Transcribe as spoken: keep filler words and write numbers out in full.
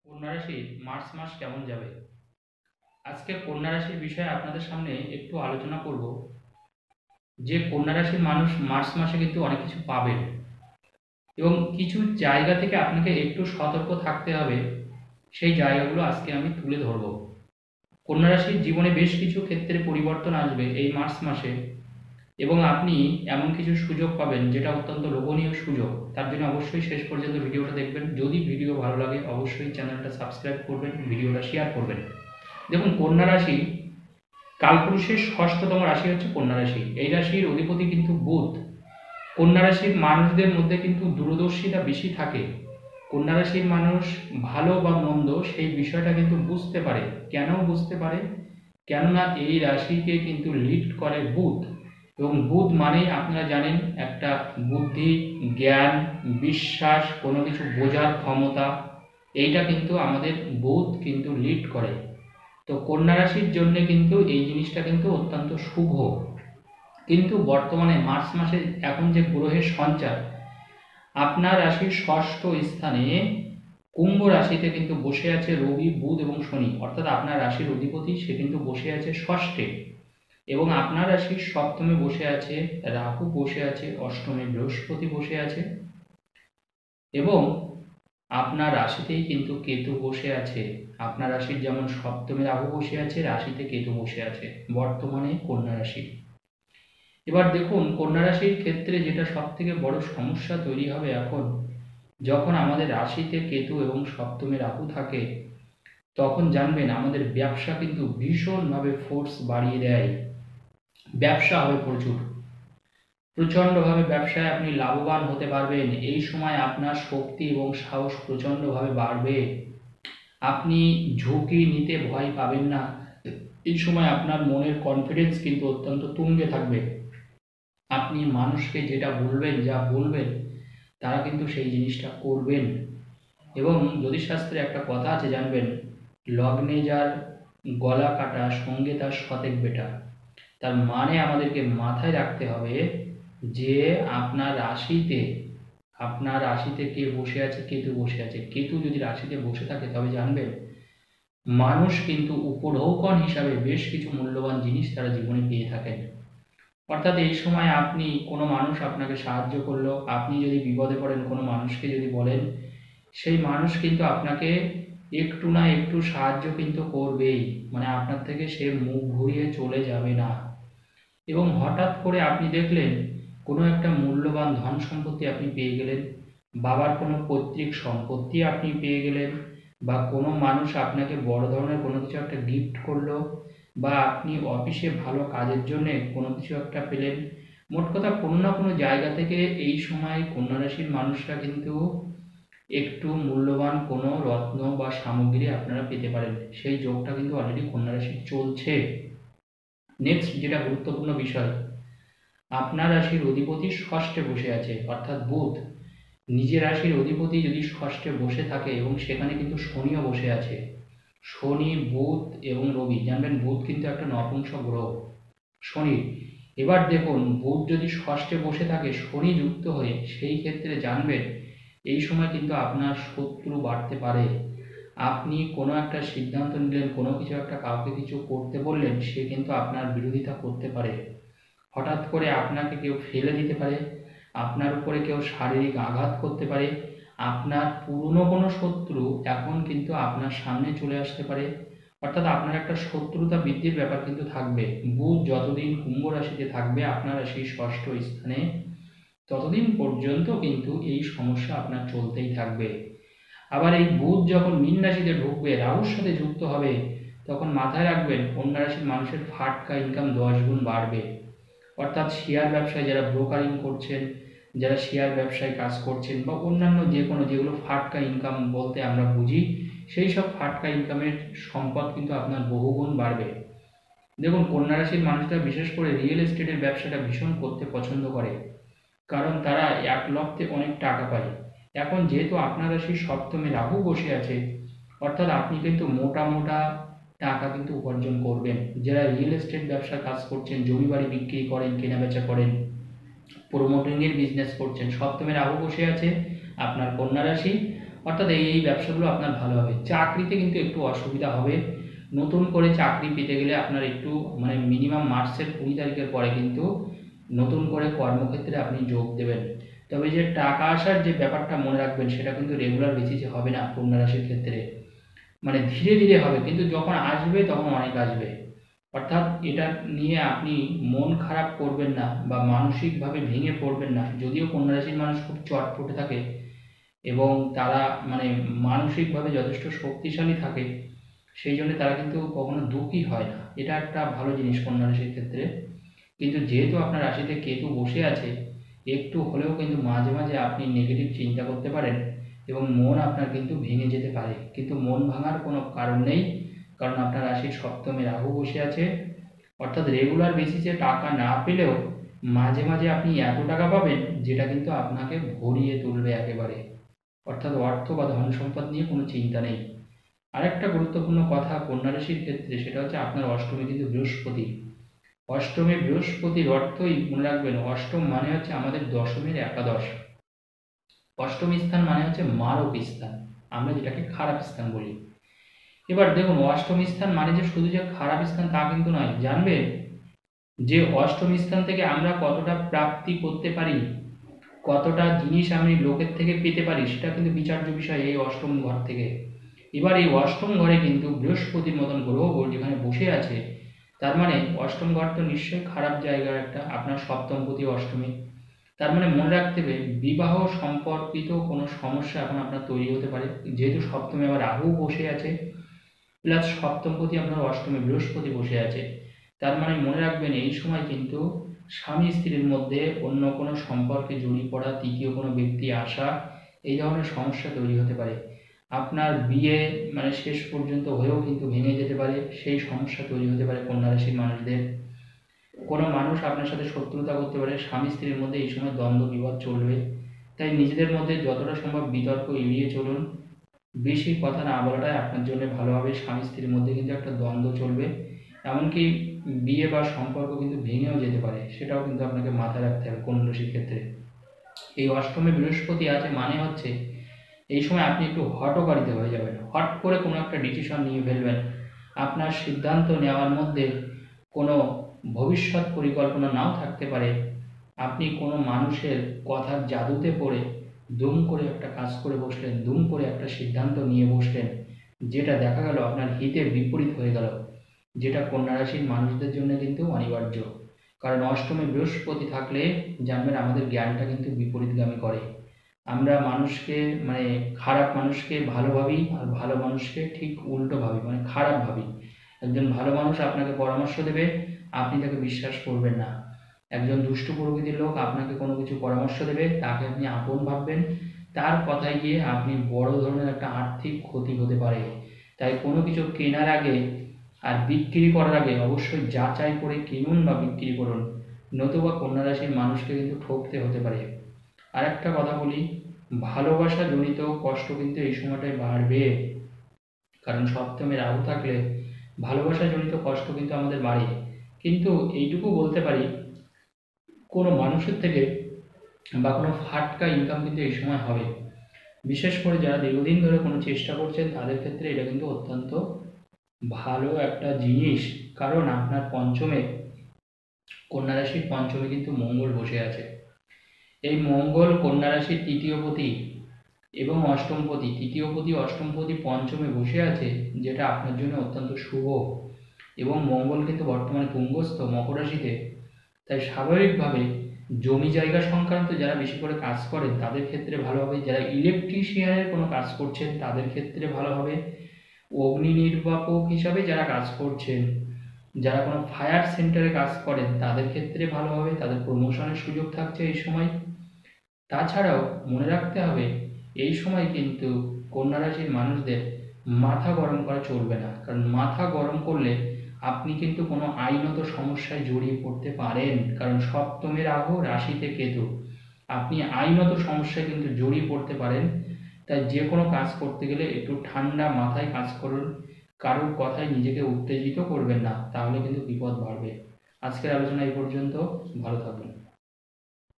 কন্যা রাশি মার্চ মাস কেমন যাবে? আজকে কন্যা রাশির বিষয়ে আপনাদের সামনে একটু আলোচনা করব যে কন্যা রাশির মানুষ মার্চ মাসে কিন্তু অনেক কিছু পাবেন এবং কিছু জায়গা থেকে আপনাকে একটু সতর্ক থাকতে হবে। সেই জায়গাগুলো আজকে আমি তুলে ধরব। কন্যা রাশির জীবনে বেশ কিছু ক্ষেত্রে পরিবর্তন আসবে এই মার্চ মাসে এবং আপনি এমন কিছু সুযোগ পাবেন যেটা অত্যন্ত লোভনীয় সুযোগ। তার জন্য অবশ্যই শেষ পর্যন্ত ভিডিওটা দেখবেন। যদি ভিডিও ভালো লাগে অবশ্যই চ্যানেলটা সাবস্ক্রাইব করবেন, ভিডিওটা শেয়ার করবেন। দেখুন, কন্যা রাশি কালপুরুষের ষষ্ঠতম রাশি হচ্ছে কন্যা রাশি। এই রাশির অধিপতি কিন্তু বুধ। কন্যা রাশির মানুষদের মধ্যে কিন্তু দূরদর্শিতা বেশি থাকে। কন্যা রাশির মানুষ ভালো বা মন্দ সেই বিষয়টা কিন্তু বুঝতে পারে। কেন বুঝতে পারে? কেননা এই রাশিকে কিন্তু লিড করে বুধ, এবং বুধ মানেই আপনারা জানেন একটা বুদ্ধি, জ্ঞান, বিশ্বাস, কোনো কিছু বোঝার ক্ষমতা, এইটা কিন্তু আমাদের বুধ কিন্তু লিড করে। তো কন্যা রাশির জন্য কিন্তু এই জিনিসটা কিন্তু অত্যন্ত শুভ। কিন্তু বর্তমানে মার্চ মাসে এখন যে গ্রহের সঞ্চার, আপনার রাশির ষষ্ঠ স্থানে কুম্ভ রাশিতে কিন্তু বসে আছে রবি, বুধ এবং শনি, অর্থাৎ আপনার রাশির অধিপতি সে কিন্তু বসে আছে ষষ্ঠে, এবং আপনার রাশির সপ্তমে বসে আছে রাহু, বসে আছে অষ্টমে বৃহস্পতি বসে আছে, এবং আপনার রাশিতেই কিন্তু কেতু বসে আছে। আপনার রাশির যেমন সপ্তমে রাহু বসে আছে, রাশিতে কেতু বসে আছে বর্তমানে কন্যা রাশি। এবার দেখুন, কন্যা রাশির ক্ষেত্রে যেটা সব থেকে বড় সমস্যা তৈরি হবে এখন, যখন আমাদের রাশিতে কেতু এবং সপ্তমে রাহু থাকে, তখন জানবেন আমাদের ব্যবসা কিন্তু ভীষণভাবে ফোর্স বাড়িয়ে দেয়। ব্যবসা হবে প্রচুর, প্রচণ্ডভাবে ব্যবসায় আপনি লাভবান হতে পারবেন। এই সময় আপনার শক্তি এবং সাহস প্রচণ্ডভাবে বাড়বে। আপনি ঝুঁকি নিতে ভয় পাবেন না। এই সময় আপনার মনের কনফিডেন্স কিন্তু অত্যন্ত তুঙ্গে থাকবে। আপনি মানুষকে যেটা বলবেন, যা বলবেন, তারা কিন্তু সেই জিনিসটা করবেন। এবং জ্যোতিষশাস্ত্রে একটা কথা আছে জানবেন, লগ্নে যার গলা কাটা সঙ্গে তার শতেক বেটা। তার মানে আমাদেরকে মাথায় রাখতে হবে যে আপনার রাশিতে আপনার রাশিতে কে বসে আছে? কেতু বসে আছে। কেতু যদি রাশিতে বসে থাকে তবে জানবেন মানুষ কিন্তু উপঢৌকন হিসাবে বেশ কিছু মূল্যবান জিনিস তারা জীবনে পেয়ে থাকেন। অর্থাৎ এই সময় আপনি কোনো মানুষ আপনাকে সাহায্য করলো, আপনি যদি বিপদে পড়েন কোনো মানুষকে যদি বলেন, সেই মানুষ কিন্তু আপনাকে একটু না একটু সাহায্য কিন্তু করবেই। মানে আপনার থেকে সে মুখ ঘুরিয়ে চলে যাবে না। এবং হঠাৎ করে আপনি দেখলেন কোনো একটা মূল্যবান ধন সম্পত্তি আপনি পেয়ে গেলেন, বাবার কোনো পৈতৃক সম্পত্তি আপনি পেয়ে গেলেন, বা কোনো মানুষ আপনাকে বড় ধরনের কোনো কিছু একটা গিফট করলো, বা আপনি অফিসে ভালো কাজের জন্য কোনো কিছু একটা পেলেন। মোট কথা কোনো না কোনো জায়গা থেকে এই সময় কন্যা রাশির মানুষরা কিন্তু একটু মূল্যবান কোনো রত্ন বা সামগ্রী আপনারা পেতে পারেন। সেই যোগটা কিন্তু অলরেডি কন্যা রাশির চলছে। নেক্সট যেটা গুরুত্বপূর্ণ বিষয়, আপনার রাশির অধিপতি ষষ্ঠে বসে আছে, অর্থাৎ বুধ। নিজের রাশির অধিপতি যদি ষষ্ঠে বসে থাকে এবং সেখানে কিন্তু শনিও বসে আছে, শনি, বুধ এবং রবি, জানবেন বুধ কিন্তু একটা নপুংসক গ্রহ শনি। এবার দেখুন, বুধ যদি ষষ্ঠে বসে থাকে শনি যুক্ত হয়ে, সেই ক্ষেত্রে জানবেন এই সময় কিন্তু আপনার শত্রু বাড়তে পারে। আপনি কোনো একটা সিদ্ধান্ত নিলেন, কোনো কিছু একটা কাউকে কিছু করতে বললেন, সে কিন্তু আপনার বিরোধিতা করতে পারে। হঠাৎ করে আপনাকে কেউ ফেলে দিতে পারে, আপনার উপরে কেউ শারীরিক আঘাত করতে পারে। আপনার পুরনো কোনো শত্রু এখন কিন্তু আপনার সামনে চলে আসতে পারে। অর্থাৎ আপনার একটা শত্রুতা বৃদ্ধির ব্যাপার কিন্তু থাকবে। বুধ যতদিন কুম্ভ রাশিতে থাকবে, আপনার রাশির ষষ্ঠ স্থানে, ততদিন পর্যন্ত কিন্তু এই সমস্যা আপনার চলতেই থাকবে। আবার এই বুধ যখন মীন রাশিতে ঢুকবে, রাহুর সাথে যুক্ত হবে, তখন মাথায় রাখবেন কন্যা রাশির মানুষের ফাটকা ইনকাম দশ গুণ বাড়বে। অর্থাৎ শেয়ার ব্যবসায় যারা ব্রোকারিং করছেন, যারা শেয়ার ব্যবসায় কাজ করছেন, বা অন্যান্য যে কোনো যেগুলো ফাটকা ইনকাম বলতে আমরা বুঝি, সেই সব ফাটকা ইনকামের সম্পদ কিন্তু আপনার বহুগুণ বাড়বে। দেখুন, কন্যা রাশির মানুষরা বিশেষ করে রিয়েল এস্টেটের ব্যবসাটা ভীষণ করতে পছন্দ করে, কারণ তারা এক লক্ষে অনেক টাকা পায়। এখন যেহেতু আপনার রাশির সপ্তমে রাহু বসে আছে, অর্থাৎ আপনি কিন্তু মোটা মোটা টাকা কিন্তু উপার্জন করবেন। যারা রিয়েল এস্টেট ব্যবসার কাজ করছেন, জমি বাড়ি বিক্রি করেন, কেনাবেচা করেন, প্রোমোটিংয়ের বিজনেস করছেন, সপ্তমে রাহু বসে আছে আপনার কন্যা রাশি, অর্থাৎ এই এই ব্যবসাগুলো আপনার ভালো হবে। চাকরিতে কিন্তু একটু অসুবিধা হবে। নতুন করে চাকরি পেতে গেলে আপনার একটু মানে মিনিমাম মার্চের কুড়ি তারিখের পরে কিন্তু নতুন করে কর্মক্ষেত্রে আপনি যোগ দেবেন। তবে যে টাকা আসার যে ব্যাপারটা মনে রাখবেন, সেটা কিন্তু রেগুলার বেসিসে হবে না কন্যা রাশির ক্ষেত্রে। মানে ধীরে ধীরে হবে, কিন্তু যখন আসবে তখন অনেক আসবে। অর্থাৎ এটা নিয়ে আপনি মন খারাপ করবেন না বা মানসিকভাবে ভেঙে পড়বেন না। যদিও কন্যা রাশির মানুষ খুব চটপটে থাকে এবং তারা মানে মানসিকভাবে যথেষ্ট শক্তিশালী থাকে, সেই জন্য তারা কিন্তু কখনো দুঃখী হয় না। এটা একটা ভালো জিনিস কন্যা রাশির ক্ষেত্রে। কিন্তু যেহেতু আপনার রাশিতে কেতু বসে আছে, একটু হলেও কিন্তু মাঝে মাঝে আপনি নেগেটিভ চিন্তা করতে পারেন এবং মন আপনার কিন্তু ভেঙে যেতে পারে। কিন্তু মন ভাঙার কোনো কারণ নেই, কারণ আপনার রাশির সপ্তমে রাহু বসে আছে। অর্থাৎ রেগুলার বেসিসে টাকা না পেলেও মাঝে মাঝে আপনি এত টাকা পাবেন যেটা কিন্তু আপনাকে ভরিয়ে তুলবে একেবারে। অর্থাৎ অর্থ বা ধন সম্পদ নিয়ে কোনো চিন্তা নেই। আরেকটা গুরুত্বপূর্ণ কথা কন্যা রাশির ক্ষেত্রে, সেটা হচ্ছে আপনার অষ্টমী কিন্তু বৃহস্পতি। অষ্টমে বৃহস্পতির অর্থই মনে রাখবেন, অষ্টম মানে হচ্ছে আমাদের দশমের একাদশ। অষ্টম স্থান মানে হচ্ছে মারক স্থান, আমরা যেটাকে খারাপ স্থান বলি। এবার দেখুন, অষ্টম স্থান মানে যে শুধু যে খারাপ স্থান তা কিন্তু নয়। জানবে যে অষ্টম স্থান থেকে আমরা কতটা প্রাপ্তি করতে পারি, কতটা জিনিস আমি লোকের থেকে পেতে পারি, সেটা কিন্তু বিচার্য বিষয় এই অষ্টম ঘর থেকে। এবার এই অষ্টম ঘরে কিন্তু বৃহস্পতির মতন গ্রহ যেখানে বসে আছে, তার মানে অষ্টম ঘর তো নিশ্চয়ই খারাপ জায়গার একটা, আপনার সপ্তমপতি অষ্টমী। তার মানে মনে রাখতে হবে বিবাহ সম্পর্কিত কোনো সমস্যা এখন আপনার তৈরি হতে পারে। যেহেতু সপ্তমে আবার রাহু বসে আছে, প্লাস সপ্তমপতি আপনার অষ্টমে বৃহস্পতি বসে আছে, তার মানে মনে রাখবেন এই সময় কিন্তু স্বামী স্ত্রীর মধ্যে অন্য কোনো সম্পর্কে জড়িয়ে পড়া, তৃতীয় কোনো ব্যক্তি আসা, এই ধরনের সমস্যা তৈরি হতে পারে। আপনার বিয়ে মানে শেষ পর্যন্ত হয়েও কিন্তু ভেঙে যেতে পারে, সেই সমস্যা তৈরি হতে পারে কন্যা রাশির মানুষদের। কোনো মানুষ আপনার সাথে শত্রুতা করতে পারে, স্বামী স্ত্রীর মধ্যে এই সময় দ্বন্দ্ব বিবাদ চলবে। তাই নিজেদের মধ্যে যতটা সম্ভব বিতর্ক এড়িয়ে চলুন। বেশি কথা না বলাটাই আপনার জন্য ভালো হবে। স্বামী স্ত্রীর মধ্যে কিন্তু একটা দ্বন্দ্ব চলবে, এমনকি বিয়ে বা সম্পর্ক কিন্তু ভেঙেও যেতে পারে, সেটাও কিন্তু আপনাকে মাথায় রাখতে হবে কন্যা রাশির ক্ষেত্রে। এই অষ্টমে বৃহস্পতি আছে মানে হচ্ছে এই সময় আপনি একটু হঠকারিতা হয়ে যাবেন, হট করে কোনো একটা ডিসিশন নিয়ে ফেলবেন। আপনার সিদ্ধান্ত নেওয়ার মধ্যে কোনো ভবিষ্যৎ পরিকল্পনা নাও থাকতে পারে। আপনি কোনো মানুষের কথার জাদুতে পড়ে দুম করে একটা কাজ করে বসলেন, দুম করে একটা সিদ্ধান্ত নিয়ে বসলেন, যেটা দেখা গেল আপনার হিতের বিপরীত হয়ে গেল, যেটা কন্যা রাশির মানুষদের জন্য কিন্তু অনিবার্য। কারণ অষ্টমে বৃহস্পতি থাকলে জানবেন আমাদের জ্ঞানটা কিন্তু বিপরীতগামী করে। আমরা মানুষকে মানে খারাপ মানুষকে ভালো ভাবি, আর ভালো মানুষকে ঠিক উল্টো ভাবি, মানে খারাপ ভাবি। একজন ভালো মানুষ আপনাকে পরামর্শ দেবে, আপনি তাকে বিশ্বাস করবেন না। একজন দুষ্টু প্রকৃতির লোক আপনাকে কোনো কিছু পরামর্শ দেবে, তাকে আপনি আপন ভাববেন, তার কথায় গিয়ে আপনি বড় ধরনের একটা আর্থিক ক্ষতি হতে পারে। তাই কোনো কিছু কেনার আগে আর বিক্রি করার আগে অবশ্যই যাচাই করে কিনুন বা বিক্রি করুন, নতুবা কন্যা রাশির মানুষকে কিন্তু ঠকতে হতে পারে। আর একটা কথা বলি, ভালোবাসা জনিত কষ্ট কিন্তু এই সময়টায় বাড়বে। কারণ সপ্তমে রাহু থাকলে ভালোবাসা জনিত কষ্ট কিন্তু আমাদের বাড়ে। কিন্তু এইটুকু বলতে পারি, কোনো মানুষের থেকে বা কোনো ফাটকা ইনকাম কিন্তু এই সময় হবে। বিশেষ করে যারা দীর্ঘদিন ধরে কোনো চেষ্টা করছেন তাদের ক্ষেত্রে এটা কিন্তু অত্যন্ত ভালো একটা জিনিস। কারণ আপনার পঞ্চমে, কন্যা রাশির পঞ্চমে কিন্তু মঙ্গল বসে আছে। এই মঙ্গল কন্যা রাশির তৃতীয়পতি এবং অষ্টমপতি, তৃতীয়পতি অষ্টমপতি পঞ্চমে বসে আছে, যেটা আপনার জন্য অত্যন্ত শুভ। এবং মঙ্গল কিন্তু বর্তমানে তুঙ্গস্থ মকর রাশিতে। তাই স্বাভাবিকভাবে জমি জায়গা সংক্রান্ত যারা বেশি করে কাজ করেন তাদের ক্ষেত্রে ভালো হবে, যারা ইলেকট্রিশিয়ানের কোনো কাজ করছেন তাদের ক্ষেত্রে ভালো হবে, অগ্নি নির্বাপক হিসাবে যারা কাজ করছেন, যারা কোনো ফায়ার সেন্টারে কাজ করেন তাদের ক্ষেত্রে ভালো হবে, তাদের প্রমোশনের সুযোগ থাকছে এই সময়। তাছাড়াও মনে রাখতে হবে এই সময় কিন্তু কন্যা রাশির মানুষদের মাথা গরম করা চলবে না। কারণ মাথা গরম করলে আপনি কিন্তু কোনো আইনত সমস্যায় জড়িয়ে পড়তে পারেন। কারণ সপ্তমে রাহু, রাশিতে কেতু, আপনি আইনত সমস্যায় কিন্তু জড়িয়ে পড়তে পারেন। তাই যে কোনো কাজ করতে গেলে একটু ঠান্ডা মাথায় কাজ করুন, কারোর কথায় নিজেকে উত্তেজিত করবেন না, তাহলে কিন্তু বিপদ বাড়বে। আজকের আলোচনা এই পর্যন্ত, ভালো থাকবেন।